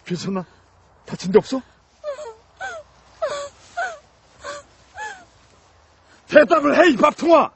괜찮나? 다친 데 없어? 대답을 해, 이 밥통아!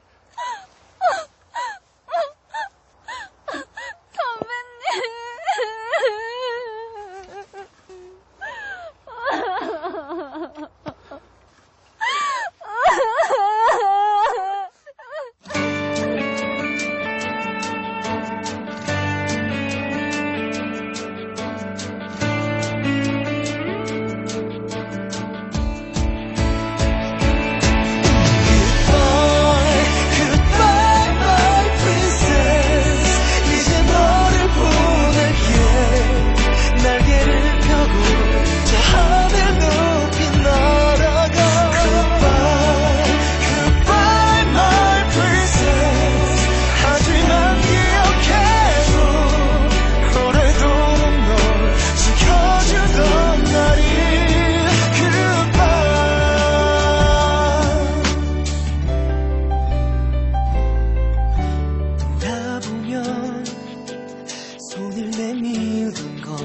손을 내미는 건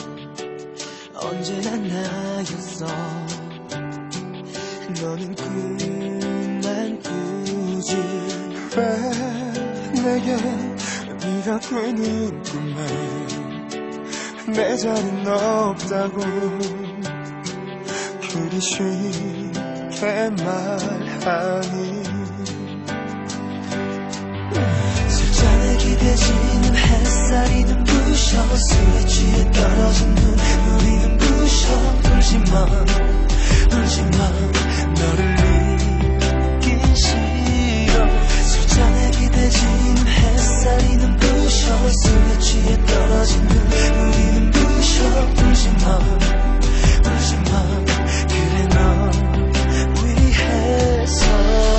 언제나 나였어. 너는 꿈만 꾸지. 왜 내게 네가 꾸는 꿈에 내 자리는 없다고 그리 쉽게 말하니. 술잔에 기대지는 햇살이 눈부셔. 술에 취해 떨어진 눈물이 눈부셔. 울지마 울지마 너를 잊긴 싫어. 술잔에 기대지는 햇살이 눈부셔. 술에 취해 떨어진 눈물이 눈부셔. 울지마 울지마 그래 너 위해서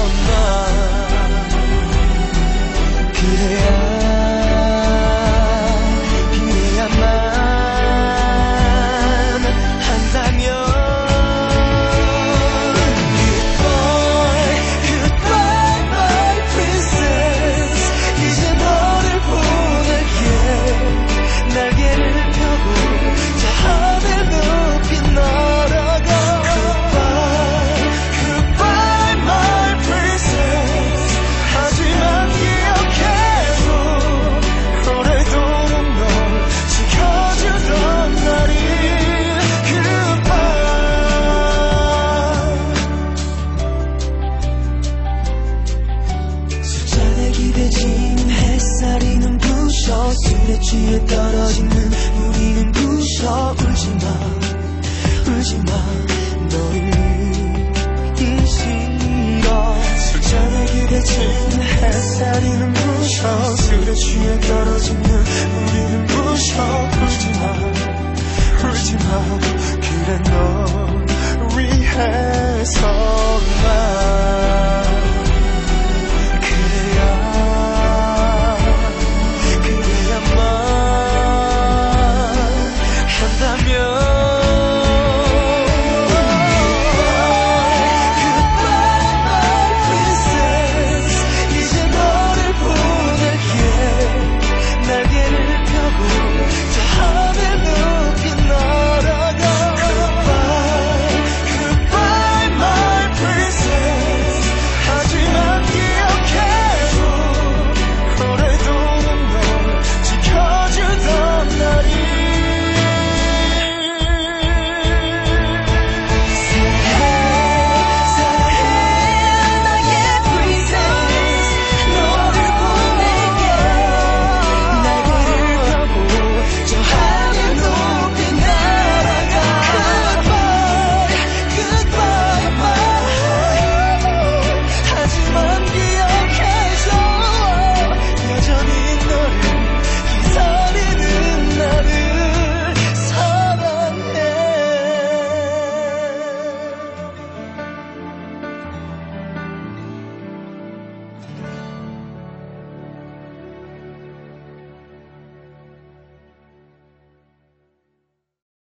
그래야만 한다면. Goodbye my princess. 이제 너를 보낼게. 날개를 펴고 저 하늘 높이 날아가. Goodbye my princess. 하지만 오래도록 널 지켜주던 날이 goodbye. 술잔에 기대진 햇살이 눈부셔. 술에 취해 떨어진 눈물이 눈부셔. 울지마 울지마 너를 잊기 싫어. 술잔에 기대진 햇살이 눈부셔. 술에 취해 떨어진 눈물이 눈부셔. 울지마 울지마 그래 널 위해서만.